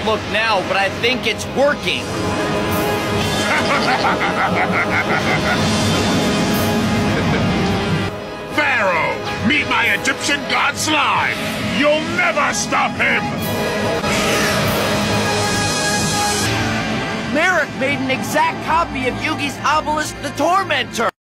look now, but I think it's working. Pharaoh, meet my Egyptian god Slime! You'll never stop him! Marik made an exact copy of Yugi's Obelisk the Tormentor!